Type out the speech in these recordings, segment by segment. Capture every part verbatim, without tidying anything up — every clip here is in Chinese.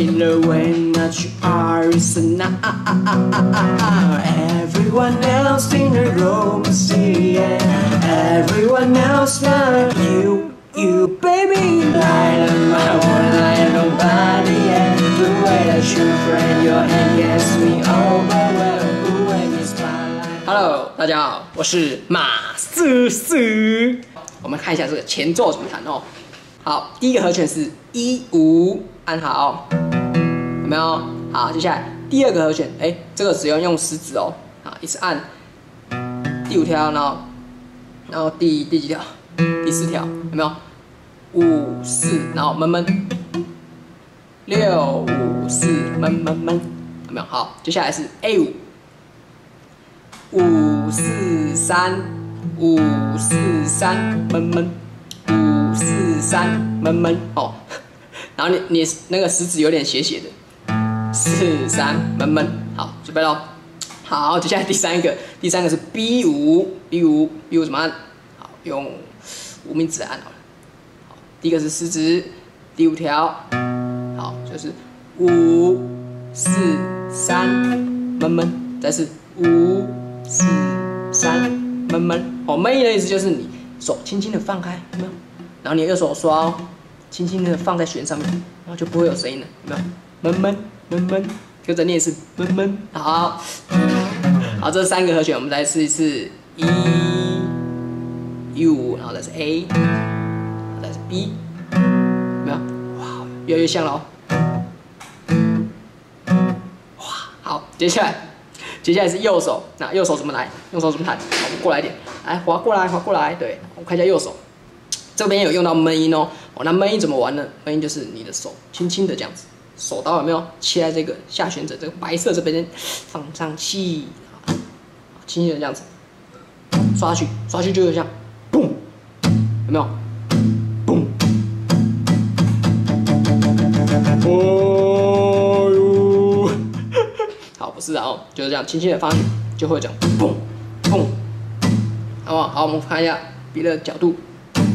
in the way that you are is now. Everyone else in the room is yeah. Everyone else but you, you baby. Light up my world like nobody else. The way that you friend your hand gets me over well. When you spotlight. Hello， 大家好，我是马思思。我们看一下这个前奏怎么弹哦。好，第一个和弦是一五，按好，有没有？好，接下来第二个和弦，哎、欸，这个只用用食指哦，啊，一直按第五条，然后，然后第第几条？第四条，有没有？五四，然后闷闷，六五四闷闷闷，有没有？好，接下来是 A 五，五四三，五四三闷闷。五四三闷闷哦，然后你你那个食指有点斜斜的，四三闷闷，好，准备咯。好，接下来第三个，第三个是 B 五 B 五 B 五怎么按？好，用无名指按好了。好，第一个是食指，第五条，好，就是五四三闷闷，再是五四三闷闷。哦，闷音的意思就是你手轻轻的放开，有没有？然后你的右手刷哦，轻轻的放在弦上面，然后就不会有声音了，有没有？闷闷闷闷，跟着念是闷闷。好，好，这三个和弦我们再试一次，一、U， 然后再是 A， 然后再是 B， 有没有？哇，越来越像了哦。哇，好，接下来，接下来是右手，那右手怎么来？右手怎么弹？好，我们过来一点，来滑过来，滑过来，对，我们看一下右手。这边有用到闷音哦，哦，那闷音怎么玩呢？闷音就是你的手轻轻的这样子，手刀有没有切在这个下旋者这个白色这边放上去，轻轻的这样子刷下去，刷下去就会像嘣，有没有？嘣，哦哟，好，不是啊，哦，就是这样轻轻的放上去就会这样嘣嘣，好不好？好，我们看一下别的角度。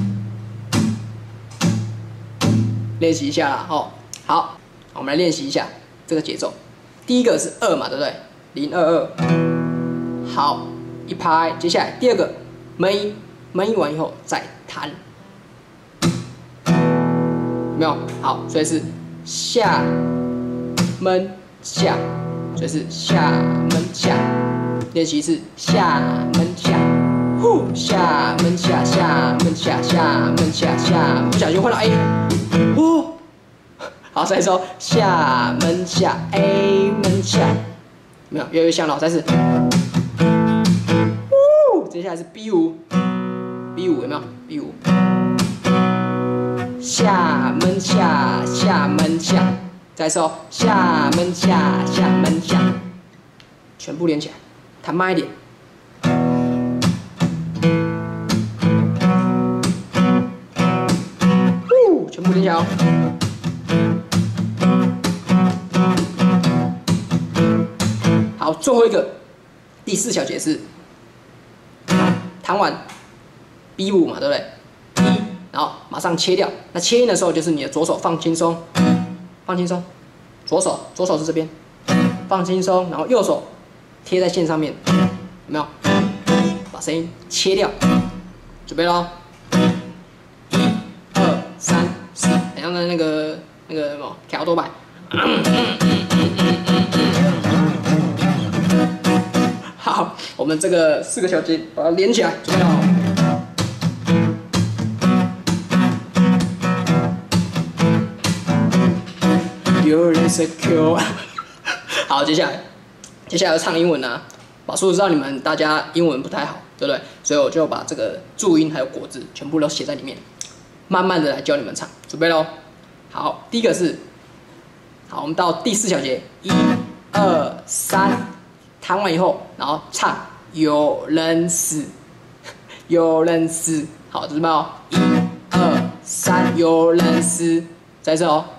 练习一下啦，哦，好，我们来练习一下这个节奏。第一个是二嘛，对不对？零二二，好，一拍。接下来第二个闷音，闷音完以后再弹，有没有？好，所以是下闷下，所以是下闷下。练习是下闷下，呼，下闷下，下闷下，下闷下，下，不小心换到 A。哦，好，再说下闷下 A 闷下，没有，越来越像了，再次。哦，接下来是 B 五 ，B 五有没有 ？B 五，下闷下下闷下，再说下闷下下闷下，全部连起来，弹慢一点。全部连起来哦。好，最后一个第四小节是弹完 B 五嘛，对不对？一，然后马上切掉。那切音的时候，就是你的左手放轻松，放轻松，左手左手是这边，放轻松，然后右手贴在线上面，有没有？把声音切掉，准备咯。很像的那个那个什么调多摆，好，我们这个四个小节把它连起来，准备好。有人在 Q， 好，接下来接下来要唱英文啊。马叔知道你们大家英文不太好，对不对？所以我就把这个注音还有果字全部都写在里面。慢慢的来教你们唱，准备咯。好，第一个是，好，我们到第四小节，一、二、三，弹完以后，然后唱有人死，有人死，好，准备哦，一、二、三，有人死，再一次哦，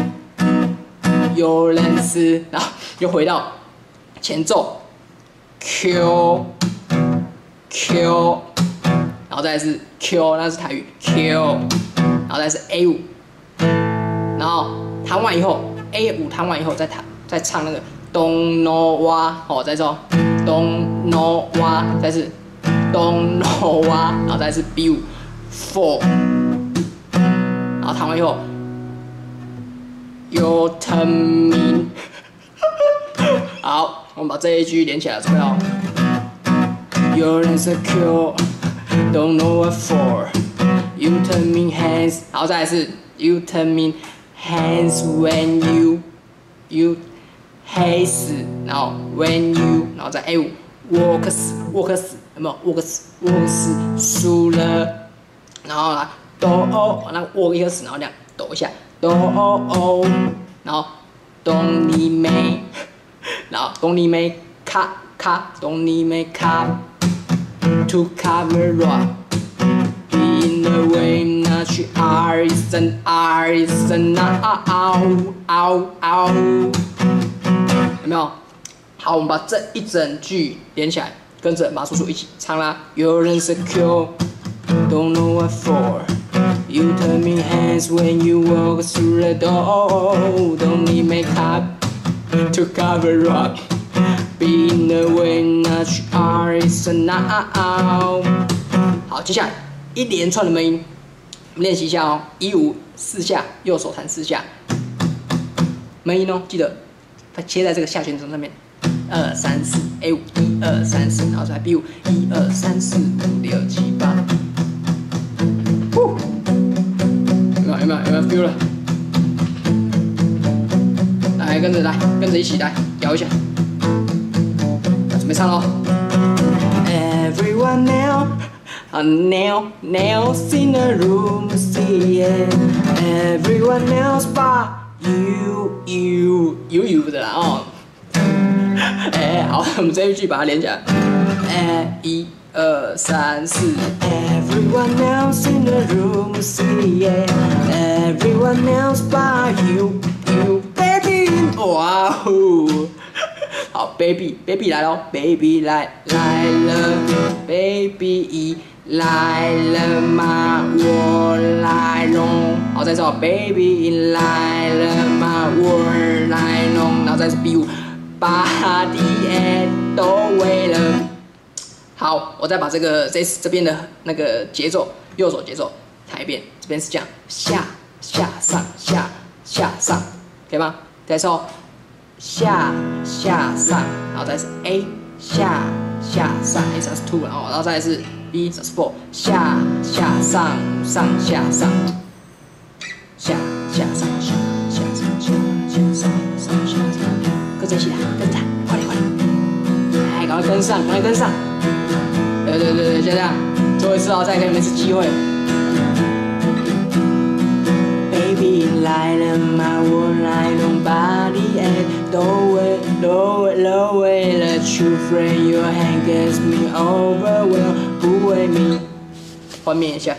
有人死，然后又回到前奏 ，Q Q， 然后再来是 Q， 那是台语 Q。然后再是 A 五，然后弹完以后 A 五弹完以后再弹，再唱那个 Don't know why， 哦，再奏 Don't know why， 再是 Don't know why， 然后再是 B 五 four， 然后弹完以后 You tell me， 好，我们把这一句连起来，准备哦。You're insecure, don't know what for. You turn me hands， 然后再来是 You turn me hands when you you haste， 然后 when you， 然后再 A 五 works works 有没有 works works 输了，然后来哆哦，那 work 一个死，然后这样抖一下哆哦哦，然后咚你妹，然后咚你妹卡卡咚你妹卡。To cover up, in the way 那去 R 一声 R 一声啊嗷嗷嗷，有没有？好，我们把这一整句连起来，跟着马叔叔一起唱啦。You're insecure, don't know what for. You turn me hands when you walk through the door. Don't need makeup to cover up. Be in the way, not R is a now。好，接下来一连串的闷音，我们练习一下哦。一五四下，右手弹四下，闷音哦，记得它切在这个下旋声上面。二三四 A 五，一二三四，然后再 B 五，一二三四五六七八。有没有有没有有没有 feel 了？来，跟着来，跟着一起来摇一下。准备唱喽 ！Everyone now, a nail, nails in the room, see it. Everyone else but you, you, you, you 的啦哦。哎，好，我们这一句把它连起来。哎，一二三四。Everyone else in the room, see it. Everyone else but you, you, baby. 哇哦！好 ，baby baby 来喽 ，baby 来来了 ，baby 一来了吗？我来弄。好，再说 baby 一来了吗？我来弄。然后再是 B 五，把的爱都为了。好，我再把这个这这边的那个节奏，右手节奏弹一遍。这边是这样，下下上下下上，可以吗？再说。下下上，然后再是 A 下下上 ，A 三是 two， 然后然后再是 B 三是 four， 下下上上下上，下下上下下上下下上上下上，跟着一起来，跟着，快点快点，哎，赶快跟上，赶快跟上，对对对对，就这样，最后一次哦，再给你们一次机会。Baby 来了吗？我来弄把你爱都为都为都为了 True friend your hand gets me overwhelmed， 不为你换面一下，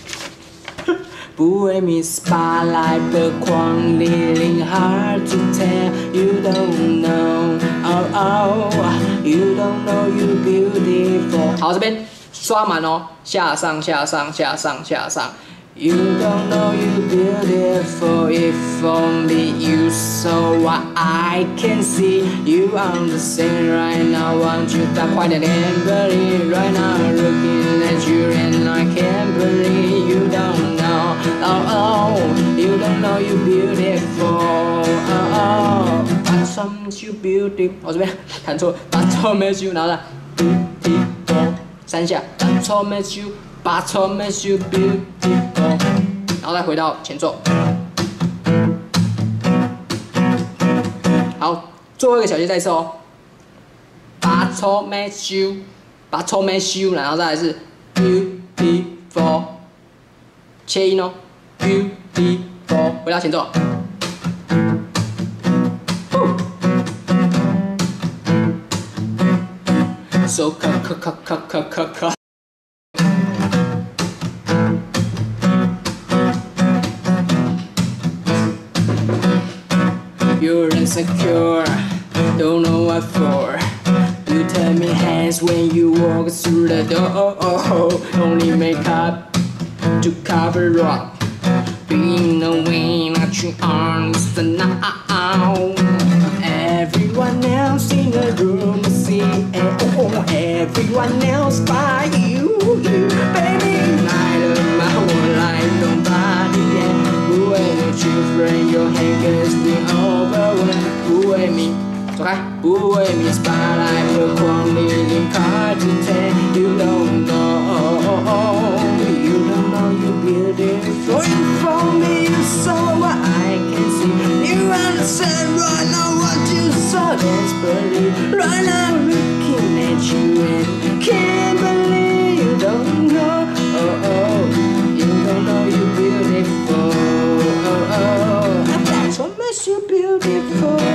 不为你 spotlight 的狂烈令 hard to tell you don't know oh oh you don't know you beautiful。好，这边刷满哦，下上下上下上下上。You don't know you beautiful if only you saw what I can see. You understand right now, want you to quite an empathy. Right now, looking at you and I can't believe you don't know. Oh oh, you don't know you beautiful. Oh oh, but some you beautiful. 我这边弹错 ，but some you 然后呢 beautiful 三下 ，but some you。But makes you beautiful， 然后再回到前奏。好，最后一个小节再一次哦。But makes you，But makes you， 然后再来是 beautiful， 切音哦 ，beautiful， 回到前奏。So 咳咳咳咳咳咳咳。You're insecure, don't know what for. You tell me hands when you walk through the door. Only makeup to cover up. Being a winner stretching arms now. Everyone else in the room see, oh, everyone else by you, you, baby. Night of my whole life, nobody, yeah. Who ain't your children, your hangers, the overwhelmed. Who ain't me? 走开！不为你 spotlight 和光临in car to ten. You don't know, you don't know you beautiful. From me, so I can see. You understand right now what you saw desperately. Right now looking at you and can't believe you don't know. Oh oh, you don't know you beautiful. Oh oh, that's what makes you beautiful.